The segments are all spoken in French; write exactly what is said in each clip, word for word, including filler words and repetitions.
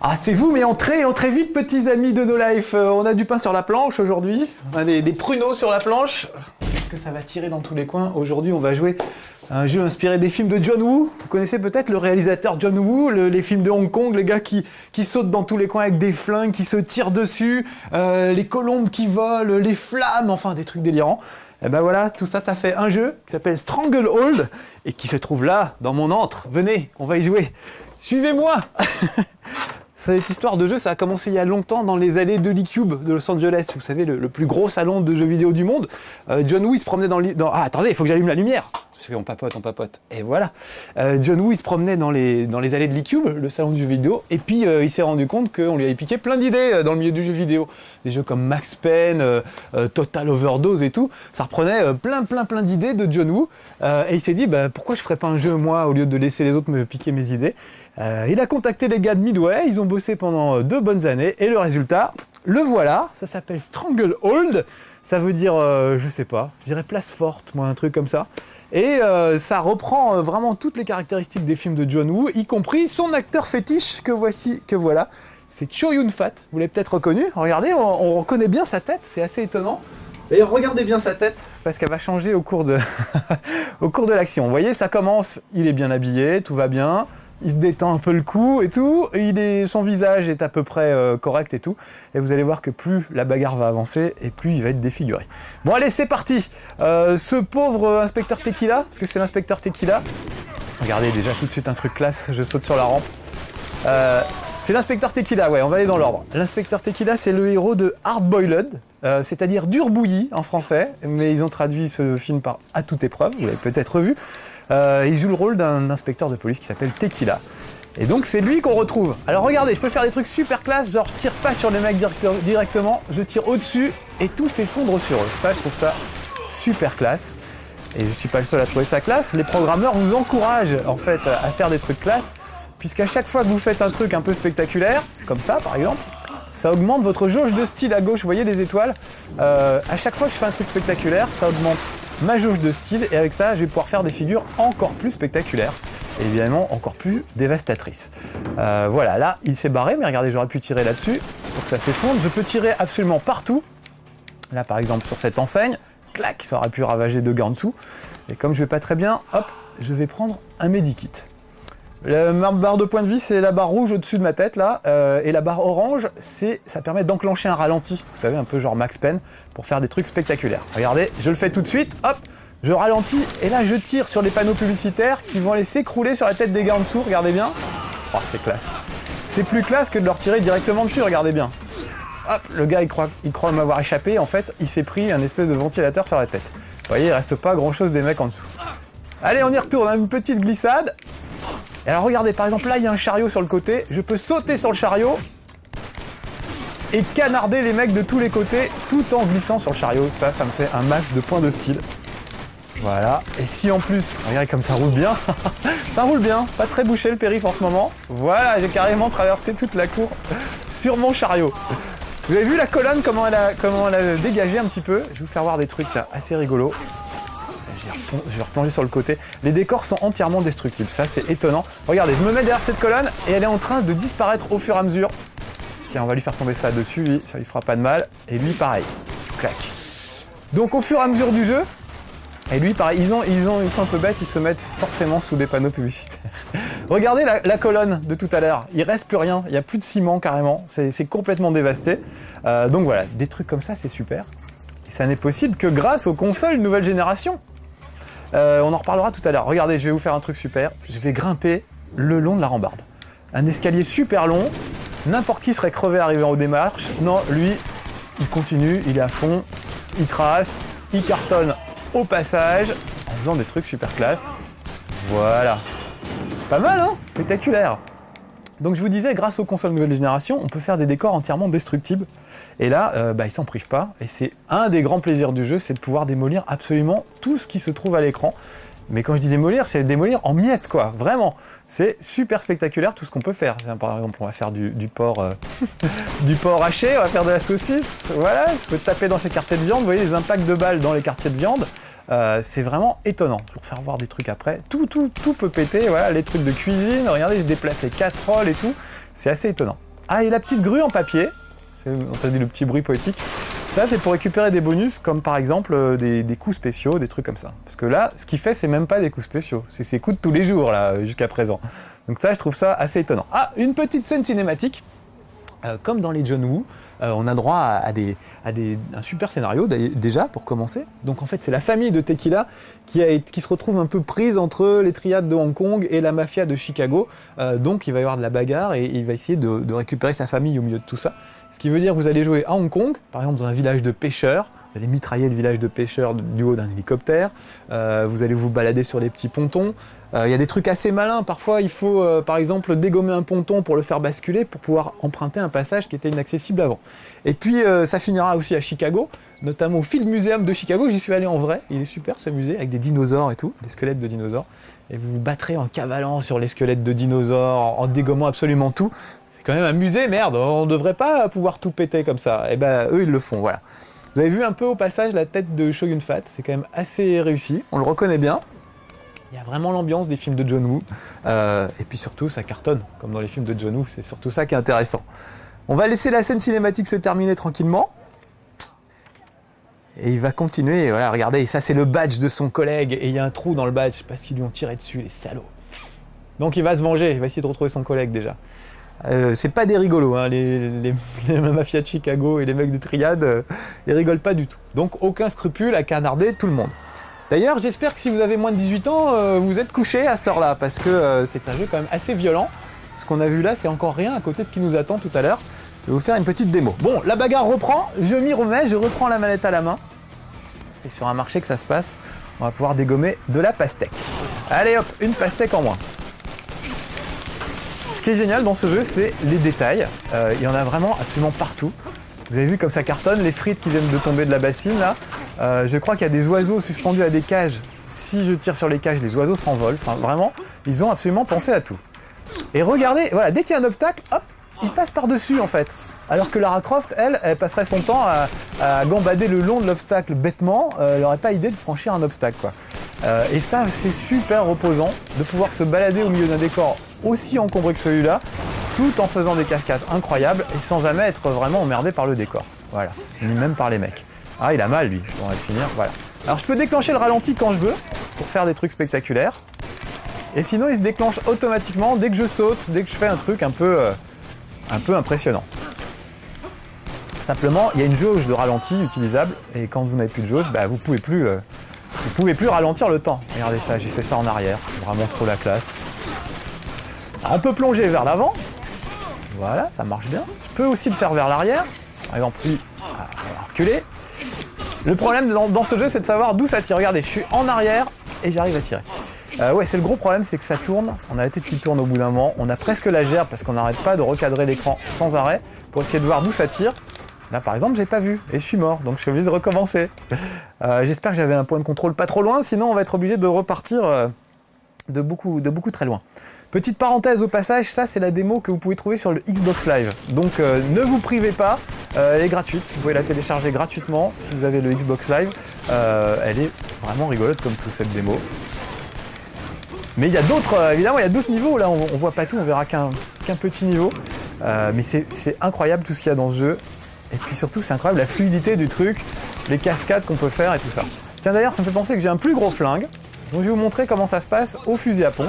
Ah, c'est vous, mais entrez, entrez vite, petits amis de No Life. Euh, on a du pain sur la planche aujourd'hui. On a des, des pruneaux sur la planche. Est-ce que ça va tirer dans tous les coins? Aujourd'hui, on va jouer à un jeu inspiré des films de John Woo. Vous connaissez peut-être le réalisateur John Woo, le, les films de Hong Kong, les gars qui, qui sautent dans tous les coins avec des flingues, qui se tirent dessus, euh, les colombes qui volent, les flammes, enfin des trucs délirants. Et ben voilà, tout ça, ça fait un jeu qui s'appelle Stranglehold et qui se trouve là, dans mon antre. Venez, on va y jouer. Suivez-moi. Cette histoire de jeu, ça a commencé il y a longtemps dans les allées de l'E-Cube de Los Angeles. Vous savez, le, le plus gros salon de jeux vidéo du monde. Euh, John Woo, il se promenait dans... dans... Ah, attendez, il faut que j'allume la lumière. Parce qu'on papote, on papote. Et voilà. Euh, John Woo, il se promenait dans les, dans les allées de l'E-Cube, le salon du jeu vidéo. Et puis, euh, il s'est rendu compte qu'on lui avait piqué plein d'idées dans le milieu du jeu vidéo. Des jeux comme Max Payne, euh, euh, Total Overdose et tout. Ça reprenait euh, plein, plein, plein d'idées de John Woo. Euh, et il s'est dit, bah, pourquoi je ferais pas un jeu, moi, au lieu de laisser les autres me piquer mes idées. Euh, il a contacté les gars de Midway, ils ont bossé pendant deux bonnes années, et le résultat, le voilà, ça s'appelle Stranglehold, ça veut dire, euh, je sais pas, je dirais place forte, moi, un truc comme ça. Et euh, ça reprend euh, vraiment toutes les caractéristiques des films de John Woo, y compris son acteur fétiche, que voici, que voilà, c'est Chow Yun-fat, vous l'avez peut-être reconnu, regardez, on, on reconnaît bien sa tête, c'est assez étonnant. D'ailleurs, regardez bien sa tête, parce qu'elle va changer au cours de, au cours de l'action. Vous voyez, ça commence, il est bien habillé, tout va bien, il se détend un peu le cou et tout, et il est, son visage est à peu près euh, correct et tout, et vous allez voir que plus la bagarre va avancer, et plus il va être défiguré. Bon allez, c'est parti. euh, Ce pauvre inspecteur Tequila, parce que c'est l'inspecteur Tequila, regardez déjà tout de suite un truc classe, je saute sur la rampe. Euh, c'est l'inspecteur Tequila, ouais, on va aller dans l'ordre. L'inspecteur Tequila, c'est le héros de Hard Boiled, euh, c'est-à-dire dur bouilli en français, mais ils ont traduit ce film par À toute épreuve, vous l'avez peut-être vu. Euh, il joue le rôle d'un inspecteur de police qui s'appelle Tequila. Et donc c'est lui qu'on retrouve. Alors regardez, je peux faire des trucs super classe, genre je tire pas sur les mecs direct directement, je tire au-dessus et tout s'effondre sur eux. Ça, je trouve ça super classe. Et je suis pas le seul à trouver ça classe. Les programmeurs vous encouragent en fait à faire des trucs classe, puisqu'à chaque fois que vous faites un truc un peu spectaculaire, comme ça par exemple, ça augmente votre jauge de style à gauche, vous voyez les étoiles. Euh, à chaque fois que je fais un truc spectaculaire, ça augmente ma jauge de style, et avec ça, je vais pouvoir faire des figures encore plus spectaculaires, et évidemment encore plus dévastatrices. Euh, voilà, là, il s'est barré, mais regardez, j'aurais pu tirer là-dessus pour que ça s'effondre. Je peux tirer absolument partout. Là, par exemple, sur cette enseigne, clac, ça aurait pu ravager deux gars en dessous. Et comme je vais pas très bien, hop, je vais prendre un medikit. La barre de point de vie, c'est la barre rouge au-dessus de ma tête, là, euh, et la barre orange, c'est, ça permet d'enclencher un ralenti, vous savez, un peu genre Max Payne, pour faire des trucs spectaculaires. Regardez, je le fais tout de suite, hop, je ralentis, et là, je tire sur les panneaux publicitaires qui vont aller s'écrouler sur la tête des gars en dessous, regardez bien. Oh, c'est classe. C'est plus classe que de leur tirer directement dessus, regardez bien. Hop, le gars, il croit, il croit m'avoir échappé, en fait, il s'est pris un espèce de ventilateur sur la tête. Vous voyez, il reste pas grand-chose des mecs en dessous. Allez, on y retourne, une petite glissade. Et alors regardez, par exemple, là il y a un chariot sur le côté, je peux sauter sur le chariot et canarder les mecs de tous les côtés tout en glissant sur le chariot. Ça, ça me fait un max de points de style. Voilà, et si en plus, regardez comme ça roule bien, ça roule bien, pas très bouché le périph' en ce moment. Voilà, j'ai carrément traversé toute la cour sur mon chariot. Vous avez vu la colonne, comment elle a, comment elle a dégagé un petit peu? Je vais vous faire voir des trucs là assez rigolos. Je vais replonger sur le côté. Les décors sont entièrement destructibles, ça c'est étonnant. Regardez, je me mets derrière cette colonne et elle est en train de disparaître au fur et à mesure. Tiens, on va lui faire tomber ça dessus, lui, ça lui fera pas de mal. Et lui, pareil. Clac. Donc au fur et à mesure du jeu, et lui, pareil, ils, ont, ils, ont, ils sont un peu bêtes, ils se mettent forcément sous des panneaux publicitaires. Regardez la, la colonne de tout à l'heure, il reste plus rien, il n'y a plus de ciment carrément, c'est complètement dévasté. Euh, donc voilà, des trucs comme ça, c'est super. Et ça n'est possible que grâce aux consoles nouvelle génération. Euh, on en reparlera tout à l'heure. Regardez, je vais vous faire un truc super. Je vais grimper le long de la rambarde. Un escalier super long. N'importe qui serait crevé arrivé en haut des marches. Non, lui, il continue, il est à fond, il trace, il cartonne au passage, en faisant des trucs super classe. Voilà. Pas mal, hein? Spectaculaire. Donc je vous disais, grâce aux consoles nouvelle génération, on peut faire des décors entièrement destructibles. Et là, euh, bah, ils s'en privent pas. Et c'est un des grands plaisirs du jeu, c'est de pouvoir démolir absolument tout ce qui se trouve à l'écran. Mais quand je dis démolir, c'est démolir en miettes, quoi. Vraiment. C'est super spectaculaire tout ce qu'on peut faire. Par exemple, on va faire du, du porc, euh, du porc haché, on va faire de la saucisse. Voilà, je peux taper dans ces quartiers de viande. Vous voyez les impacts de balles dans les quartiers de viande. Euh, c'est vraiment étonnant. Je vais vous faire voir des trucs après. Tout, tout, tout peut péter. Voilà, les trucs de cuisine. Regardez, je déplace les casseroles et tout. C'est assez étonnant. Ah, et la petite grue en papier. On t'a dit le petit bruit poétique. Ça, c'est pour récupérer des bonus, comme par exemple euh, des, des coups spéciaux, des trucs comme ça. Parce que là, ce qu'il fait, c'est même pas des coups spéciaux. C'est ses coups de tous les jours, là, jusqu'à présent. Donc ça, je trouve ça assez étonnant. Ah, une petite scène cinématique. Euh, comme dans les John Woo, euh, on a droit à, à, des, à des, un super scénario, déjà, pour commencer. Donc en fait, c'est la famille de Tequila qui, a, qui se retrouve un peu prise entre les triades de Hong Kong et la mafia de Chicago. Euh, donc il va y avoir de la bagarre et il va essayer de, de récupérer sa famille au milieu de tout ça. Ce qui veut dire que vous allez jouer à Hong Kong, par exemple dans un village de pêcheurs, vous allez mitrailler le village de pêcheurs du haut d'un hélicoptère, euh, vous allez vous balader sur les petits pontons. Il euh, y a des trucs assez malins, parfois il faut euh, par exemple dégommer un ponton pour le faire basculer pour pouvoir emprunter un passage qui était inaccessible avant. Et puis euh, ça finira aussi à Chicago, notamment au Field Museum de Chicago, j'y suis allé en vrai, il est super ce musée avec des dinosaures et tout, des squelettes de dinosaures. Et vous vous battrez en cavalant sur les squelettes de dinosaures, en dégommant absolument tout. C'est quand même un musée, merde, on ne devrait pas pouvoir tout péter comme ça. Et ben eux ils le font, voilà. Vous avez vu un peu au passage la tête de Shogun Fat, c'est quand même assez réussi, on le reconnaît bien. Il y a vraiment l'ambiance des films de John Woo, euh, et puis surtout ça cartonne, comme dans les films de John Woo, c'est surtout ça qui est intéressant. On va laisser la scène cinématique se terminer tranquillement, et il va continuer, et voilà, regardez, ça c'est le badge de son collègue, et il y a un trou dans le badge, parce qu'ils lui ont tiré dessus, les salauds. Donc il va se venger, il va essayer de retrouver son collègue déjà. Euh, c'est pas des rigolos, hein. les, les, les mafias de Chicago et les mecs des triades, euh, ils rigolent pas du tout. Donc aucun scrupule à canarder tout le monde. D'ailleurs, j'espère que si vous avez moins de dix-huit ans, euh, vous êtes couché à cette heure-là, parce que euh, c'est un jeu quand même assez violent. Ce qu'on a vu là, c'est encore rien à côté de ce qui nous attend tout à l'heure. Je vais vous faire une petite démo. Bon, la bagarre reprend, je m'y remets, je reprends la manette à la main. C'est sur un marché que ça se passe, on va pouvoir dégommer de la pastèque. Allez hop, une pastèque en moins. Ce qui est génial dans ce jeu, c'est les détails. Euh, il y en a vraiment absolument partout. Vous avez vu comme ça cartonne, les frites qui viennent de tomber de la bassine là. Euh, je crois qu'il y a des oiseaux suspendus à des cages. Si je tire sur les cages, les oiseaux s'envolent. Enfin vraiment, ils ont absolument pensé à tout. Et regardez, voilà, dès qu'il y a un obstacle, hop, ils passent par-dessus en fait. Alors que Lara Croft, elle, elle passerait son temps à, à gambader le long de l'obstacle bêtement. Euh, elle n'aurait pas idée de franchir un obstacle, quoi. Euh, et ça, c'est super reposant de pouvoir se balader au milieu d'un décor aussi encombré que celui-là, tout en faisant des cascades incroyables et sans jamais être vraiment emmerdé par le décor. Voilà, ni même par les mecs. Ah, il a mal lui, on va le finir, voilà. Alors je peux déclencher le ralenti quand je veux, pour faire des trucs spectaculaires. Et sinon il se déclenche automatiquement dès que je saute, dès que je fais un truc un peu, euh, un peu impressionnant. Simplement, il y a une jauge de ralenti utilisable, et quand vous n'avez plus de jauge, bah, vous pouvez plus, euh, vous pouvez plus ralentir le temps. Regardez ça, j'ai fait ça en arrière, c'est vraiment trop la classe. Alors, on peut plonger vers l'avant, voilà, ça marche bien. Je peux aussi le faire vers l'arrière, par exemple, lui, à reculer. Le problème dans, dans ce jeu, c'est de savoir d'où ça tire. Regardez, je suis en arrière et j'arrive à tirer. Euh, ouais, c'est le gros problème, c'est que ça tourne. On a la tête qui tourne au bout d'un moment. On a presque la gerbe parce qu'on n'arrête pas de recadrer l'écran sans arrêt pour essayer de voir d'où ça tire. Là, par exemple, j'ai pas vu et je suis mort, donc je suis obligé de recommencer. Euh, J'espère que j'avais un point de contrôle pas trop loin, sinon on va être obligé de repartir euh, de beaucoup, de beaucoup très loin. Petite parenthèse au passage, ça c'est la démo que vous pouvez trouver sur le Xbox Live. Donc euh, ne vous privez pas, euh, elle est gratuite, vous pouvez la télécharger gratuitement si vous avez le Xbox Live. Euh, elle est vraiment rigolote comme tout cette démo. Mais il y a d'autres, euh, évidemment, il y a d'autres niveaux, là on, on voit pas tout, on verra qu'un qu'un petit niveau. Euh, mais c'est incroyable tout ce qu'il y a dans ce jeu. Et puis surtout c'est incroyable la fluidité du truc, les cascades qu'on peut faire et tout ça. Tiens d'ailleurs ça me fait penser que j'ai un plus gros flingue. Donc je vais vous montrer comment ça se passe au fusil à pompe.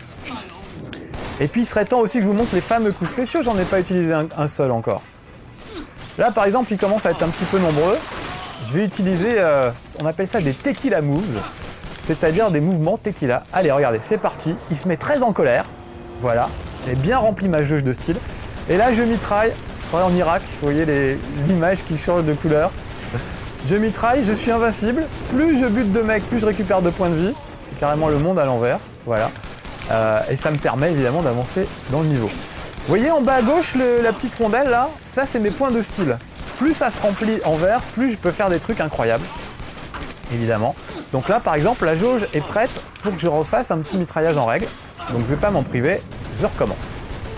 Et puis il serait temps aussi que je vous montre les fameux coups spéciaux, j'en ai pas utilisé un, un seul encore. Là par exemple, ils commencent à être un petit peu nombreux. Je vais utiliser, euh, on appelle ça des tequila moves, c'est-à-dire des mouvements tequila. Allez, regardez, c'est parti. Il se met très en colère. Voilà, j'avais bien rempli ma jauge de style. Et là je mitraille, je crois en Irak, vous voyez l'image qui change de couleur. Je mitraille, je suis invincible. Plus je bute de mecs, plus je récupère de points de vie. C'est carrément le monde à l'envers, voilà. Euh, et ça me permet évidemment d'avancer dans le niveau. Vous voyez en bas à gauche le, la petite rondelle là, ça c'est mes points de style. Plus ça se remplit en vert, plus je peux faire des trucs incroyables, évidemment. Donc là par exemple la jauge est prête pour que je refasse un petit mitraillage en règle. Donc je vais pas m'en priver, je recommence.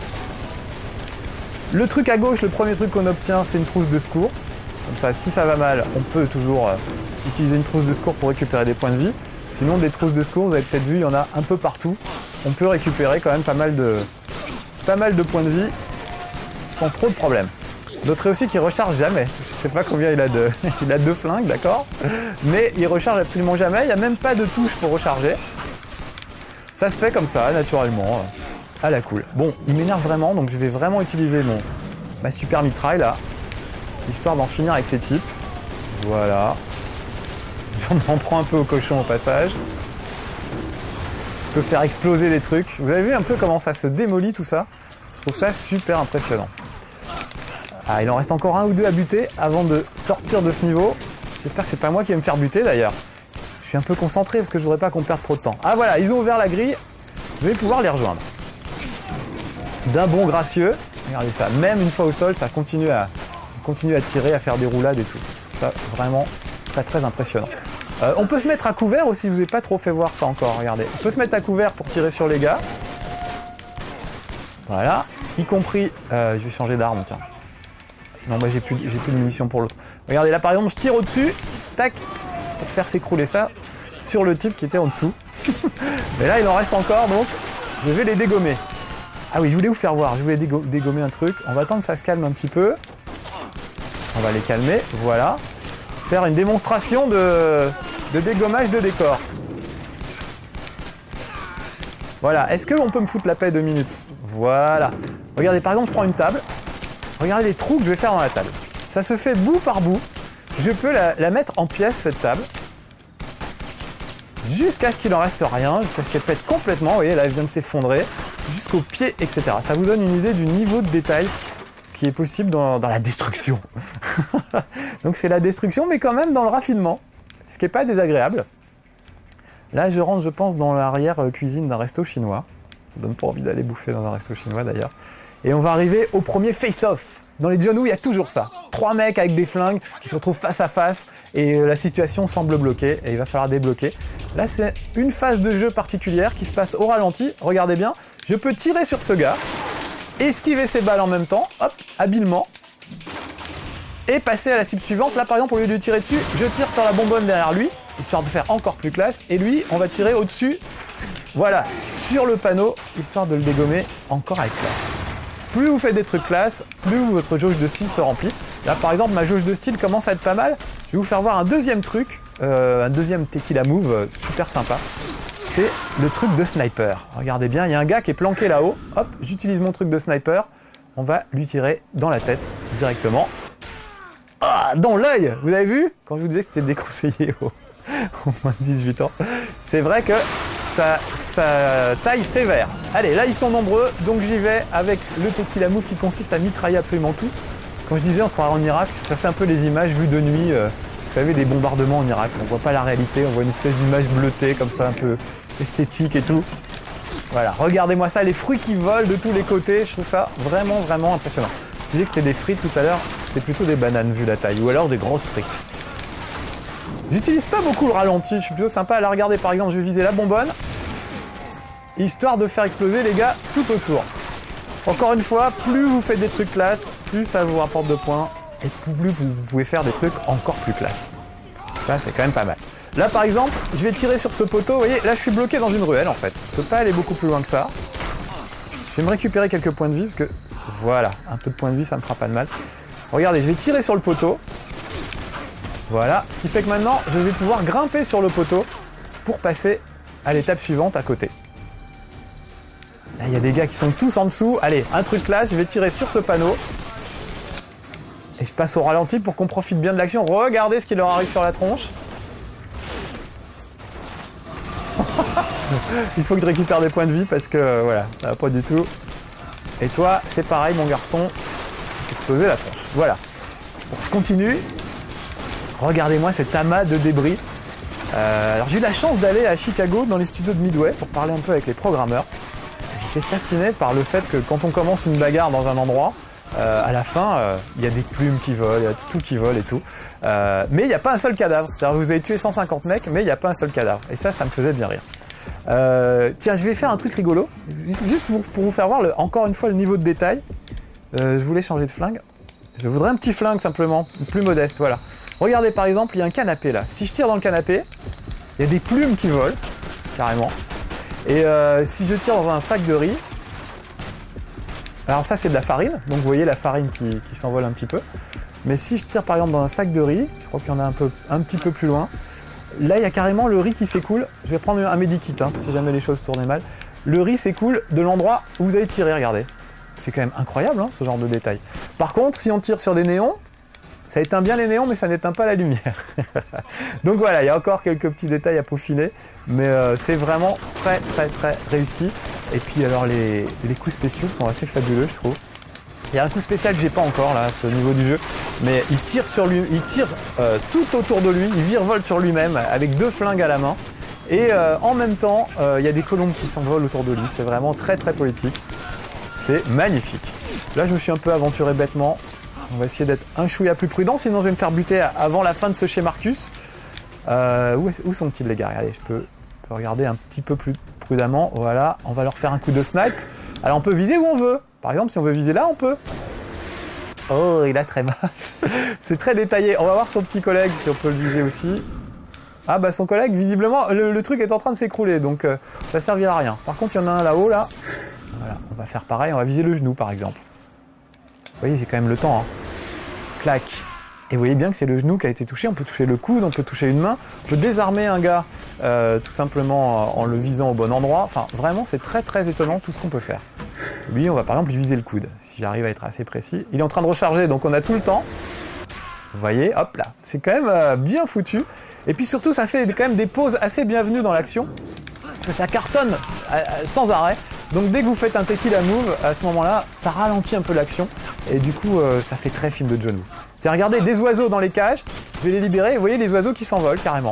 Le truc à gauche, le premier truc qu'on obtient, c'est une trousse de secours. Comme ça, si ça va mal, on peut toujours euh, utiliser une trousse de secours pour récupérer des points de vie. Sinon, des trousses de secours, vous avez peut-être vu, il y en a un peu partout. On peut récupérer quand même pas mal de, pas mal de points de vie sans trop de problèmes. Notez aussi qu'il recharge jamais. Je sais pas combien il a de, il a deux flingues, d'accord, mais il recharge absolument jamais. Il n'y a même pas de touche pour recharger. Ça se fait comme ça, naturellement, à la cool. Bon, il m'énerve vraiment, donc je vais vraiment utiliser mon ma super mitraille là, histoire d'en finir avec ces types. Voilà. J'en prends un peu au cochon au passage. Je peux faire exploser des trucs. Vous avez vu un peu comment ça se démolit tout ça? Je trouve ça super impressionnant. Ah, il en reste encore un ou deux à buter avant de sortir de ce niveau. J'espère que c'est pas moi qui vais me faire buter d'ailleurs. Je suis un peu concentré parce que je voudrais pas qu'on perde trop de temps. Ah voilà, ils ont ouvert la grille. Je vais pouvoir les rejoindre. D'un bon gracieux. Regardez ça, même une fois au sol, ça continue à, continue à tirer, à faire des roulades et tout. Je trouve ça vraiment très très impressionnant. Euh, on peut se mettre à couvert aussi, je vous ai pas trop fait voir ça encore, regardez. On peut se mettre à couvert pour tirer sur les gars. Voilà, y compris... Euh, je vais changer d'arme, tiens. Non, moi j'ai plus, j'ai plus de munitions pour l'autre. Regardez, là par exemple, je tire au-dessus, tac, pour faire s'écrouler ça sur le type qui était en dessous. Mais là, il en reste encore, donc je vais les dégommer. Ah oui, je voulais vous faire voir, je voulais dégo dégommer un truc. On va attendre que ça se calme un petit peu. On va les calmer, voilà. Faire une démonstration de, de dégommage de décor. Voilà, est-ce qu'on peut me foutre la paix deux minutes? Voilà. Regardez, par exemple, je prends une table. Regardez les trous que je vais faire dans la table. Ça se fait bout par bout. Je peux la, la mettre en pièces, cette table. Jusqu'à ce qu'il en reste rien, jusqu'à ce qu'elle pète complètement. Vous voyez, là, elle vient de s'effondrer. Jusqu'au pied, et cetera. Ça vous donne une idée du niveau de détail qui est possible dans, dans la destruction. Donc c'est la destruction, mais quand même dans le raffinement. Ce qui n'est pas désagréable. Là, je rentre, je pense, dans l'arrière-cuisine d'un resto chinois. Ça me donne pas envie d'aller bouffer dans un resto chinois, d'ailleurs. Et on va arriver au premier face-off. Dans les John Woo, il y a toujours ça. Trois mecs avec des flingues qui se retrouvent face à face et la situation semble bloquée et il va falloir débloquer. Là, c'est une phase de jeu particulière qui se passe au ralenti. Regardez bien, je peux tirer sur ce gars, esquiver ses balles en même temps, hop, habilement, et passer à la cible suivante. Là, par exemple, au lieu de tirer dessus, je tire sur la bonbonne derrière lui, histoire de faire encore plus classe. Et lui, on va tirer au-dessus, voilà, sur le panneau, histoire de le dégommer encore avec classe. Plus vous faites des trucs classe, plus votre jauge de style se remplit. Là, par exemple, ma jauge de style commence à être pas mal. Je vais vous faire voir un deuxième truc, euh, un deuxième tequila move, euh, super sympa. C'est le truc de sniper. Regardez bien, il y a un gars qui est planqué là-haut. Hop, j'utilise mon truc de sniper. On va lui tirer dans la tête directement. Ah, dans l'œil. Vous avez vu? Quand je vous disais que c'était déconseillé aux, aux moins de dix-huit ans. C'est vrai que ça, ça taille sévère. Allez, là ils sont nombreux, donc j'y vais avec le tequila move qui consiste à mitrailler absolument tout. Quand je disais on se croirait en Irak, ça fait un peu les images vues de nuit. Euh, vous savez, des bombardements en Irak. On voit pas la réalité, on voit une espèce d'image bleutée comme ça, un peu esthétique et tout. Voilà, regardez-moi ça, les fruits qui volent de tous les côtés. Je trouve ça vraiment, vraiment impressionnant. Je disais que c'était des frites tout à l'heure, c'est plutôt des bananes vu la taille, ou alors des grosses frites. J'utilise pas beaucoup le ralenti, je suis plutôt sympa à la regarder. Par exemple, je vais viser la bonbonne, histoire de faire exploser les gars tout autour. Encore une fois, plus vous faites des trucs classe, plus ça vous rapporte de points, et plus vous pouvez faire des trucs encore plus classe. Ça, c'est quand même pas mal. Là, par exemple, je vais tirer sur ce poteau. Vous voyez, là, je suis bloqué dans une ruelle, en fait. Je peux pas aller beaucoup plus loin que ça. Je vais me récupérer quelques points de vie, parce que, voilà, un peu de points de vie, ça me fera pas de mal. Regardez, je vais tirer sur le poteau. Voilà, ce qui fait que maintenant, je vais pouvoir grimper sur le poteau pour passer à l'étape suivante à côté. Là, il y a des gars qui sont tous en dessous. Allez, un truc classe, je vais tirer sur ce panneau. Et je passe au ralenti pour qu'on profite bien de l'action. Regardez ce qui leur arrive sur la tronche. Il faut que je récupère des points de vie parce que, euh, voilà, ça va pas du tout. Et toi, c'est pareil, mon garçon. Exploser la tronche. Voilà. Bon, je continue. Regardez-moi cet amas de débris. Euh, alors j'ai eu la chance d'aller à Chicago dans les studios de Midway pour parler un peu avec les programmeurs. J'étais fasciné par le fait que quand on commence une bagarre dans un endroit, euh, à la fin, il euh, y a des plumes qui volent, il y a tout qui vole et tout. Euh, mais il n'y a pas un seul cadavre. C'est-à-dire vous avez tué cent cinquante mecs, mais il n'y a pas un seul cadavre. Et ça, ça me faisait bien rire. Euh, tiens, je vais faire un truc rigolo, juste pour, pour vous faire voir le, encore une fois le niveau de détail. Euh, je voulais changer de flingue. Je voudrais un petit flingue simplement, plus modeste, voilà. Regardez par exemple, il y a un canapé là. Si je tire dans le canapé, il y a des plumes qui volent, carrément. Et euh, si je tire dans un sac de riz, Alors ça c'est de la farine, donc vous voyez la farine qui, qui s'envole un petit peu. Mais si je tire par exemple dans un sac de riz, je crois qu'il y en a un, peu, un petit peu plus loin, là il y a carrément le riz qui s'écoule. Je vais prendre un medikit hein, si jamais les choses tournaient mal. Le riz s'écoule de l'endroit où vous avez tiré, regardez. C'est quand même incroyable hein, ce genre de détail. Par contre, si on tire sur des néons, ça éteint bien les néons mais ça n'éteint pas la lumière. Donc voilà, il y a encore quelques petits détails à peaufiner, mais euh, c'est vraiment très très très réussi. Et puis alors les, les coups spéciaux sont assez fabuleux je trouve. Il y a un coup spécial que j'ai pas encore là à ce niveau du jeu, mais il tire sur lui, il tire euh, tout autour de lui, il virevolte sur lui-même avec deux flingues à la main. Et euh, en même temps, euh, il y a des colombes qui s'envolent autour de lui. C'est vraiment très très poétique. C'est magnifique. Là, je me suis un peu aventuré bêtement. On va essayer d'être un chouïa plus prudent, sinon je vais me faire buter avant la fin de ce chez Marcus. Euh, où, où sont-ils les gars? Regardez, je peux, je peux regarder un petit peu plus prudemment. Voilà, on va leur faire un coup de snipe. Alors on peut viser où on veut. Par exemple, si on veut viser là, on peut. Oh, il a très mal. C'est très détaillé. On va voir son petit collègue si on peut le viser aussi. Ah bah son collègue, visiblement, le, le truc est en train de s'écrouler, donc euh, ça servira à rien. Par contre, il y en a un là-haut, là. Voilà, on va faire pareil, on va viser le genou, par exemple. Vous voyez, j'ai quand même le temps. Hein. Clac. Et vous voyez bien que c'est le genou qui a été touché. On peut toucher le coude, on peut toucher une main. On peut désarmer un gars euh, tout simplement en le visant au bon endroit. Enfin, vraiment, c'est très très étonnant tout ce qu'on peut faire. Lui, on va par exemple lui viser le coude, si j'arrive à être assez précis. Il est en train de recharger, donc on a tout le temps. Vous voyez, hop là, c'est quand même euh, bien foutu. Et puis surtout, ça fait quand même des pauses assez bienvenues dans l'action. Parce que ça cartonne euh, sans arrêt. Donc dès que vous faites un tequila move, à ce moment-là, ça ralentit un peu l'action. Et du coup, euh, ça fait très film de John Woo. Tiens, regardez, des oiseaux dans les cages. Je vais les libérer. Vous voyez les oiseaux qui s'envolent carrément.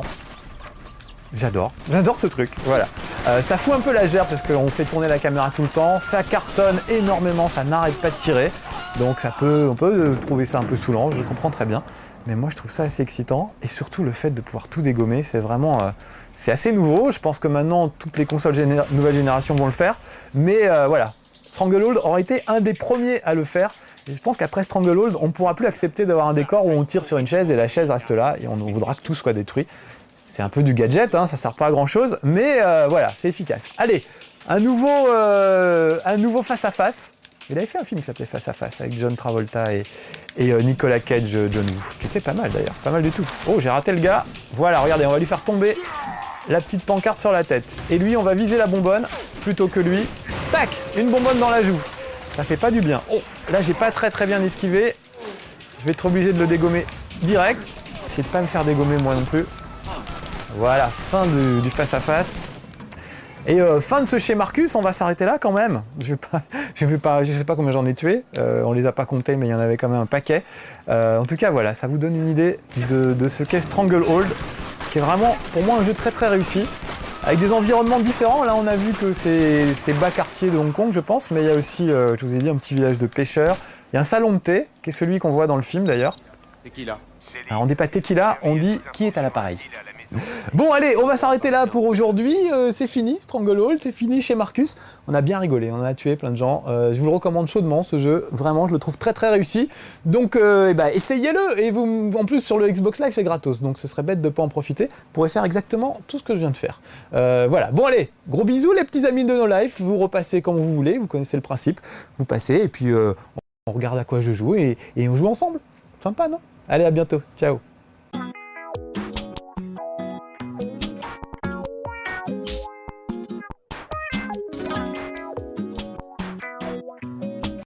J'adore, j'adore ce truc, voilà. Euh, ça fout un peu la gerbe parce qu'on fait tourner la caméra tout le temps, ça cartonne énormément, ça n'arrête pas de tirer. Donc ça peut, on peut trouver ça un peu saoulant, je comprends très bien. Mais moi je trouve ça assez excitant et surtout le fait de pouvoir tout dégommer, c'est vraiment, euh, c'est assez nouveau. Je pense que maintenant toutes les consoles géné- nouvelle génération vont le faire. Mais euh, voilà, Stranglehold aurait été un des premiers à le faire. Et je pense qu'après Stranglehold, on ne pourra plus accepter d'avoir un décor où on tire sur une chaise et la chaise reste là et on voudra que tout soit détruit. C'est un peu du gadget, hein, ça sert pas à grand chose, mais euh, voilà, c'est efficace. Allez, un nouveau, euh, un nouveau face à face. Il avait fait un film qui s'appelait Face à face avec John Travolta et, et euh, Nicolas Cage, John Woo, qui était pas mal d'ailleurs, pas mal du tout. Oh, j'ai raté le gars. Voilà, regardez, on va lui faire tomber la petite pancarte sur la tête. Et lui, on va viser la bonbonne plutôt que lui. Tac, une bonbonne dans la joue. Ça fait pas du bien. Oh, là, j'ai pas très très bien esquivé. Je vais être obligé de le dégommer direct. Essayez de pas me faire dégommer moi non plus. Voilà, fin du, du face à face. Et euh, fin de ce chez Marcus, on va s'arrêter là quand même. Je vais pas, je vais pas, je sais pas combien j'en ai tué. Euh, on les a pas comptés, mais il y en avait quand même un paquet. Euh, en tout cas, voilà, ça vous donne une idée de, de ce qu'est Stranglehold, qui est vraiment, pour moi, un jeu très très réussi, avec des environnements différents. Là, on a vu que c'est c'est bas quartier de Hong Kong, je pense, mais il y a aussi, euh, je vous ai dit, un petit village de pêcheurs. Il y a un salon de thé, qui est celui qu'on voit dans le film d'ailleurs. Tequila. Alors on dit pas tequila, on dit qui est à l'appareil. Bon allez, on va s'arrêter là pour aujourd'hui, euh, c'est fini, Stranglehold, c'est fini chez Marcus. On a bien rigolé, on a tué plein de gens, euh, je vous le recommande chaudement ce jeu, vraiment je le trouve très très réussi. Donc euh, eh ben, essayez-le, et vous, en plus sur le Xbox Live c'est gratos, donc ce serait bête de ne pas en profiter, vous pourrez faire exactement tout ce que je viens de faire. Euh, voilà, bon allez, gros bisous les petits amis de No Life, vous repassez comme vous voulez, vous connaissez le principe, vous passez et puis euh, on regarde à quoi je joue et, et on joue ensemble. Sympa non? Allez, à bientôt, ciao.